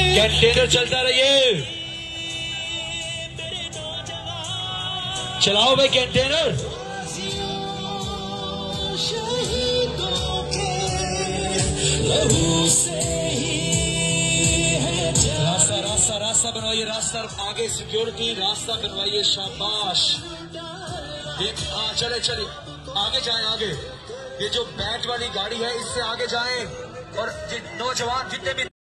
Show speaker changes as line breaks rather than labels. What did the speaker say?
Container चलता रहिए, चलाओ भाई कंटेनर। रास्ता रास्ता रास्ता बनवाइए, रास्ता आगे सिक्योरिटी, रास्ता बनवाइए, शाबाश। हाँ चले चलिए, आगे जाएं आगे। ये जो बैट वाली गाड़ी है इससे आगे जाएं, और नौजवान जितने भी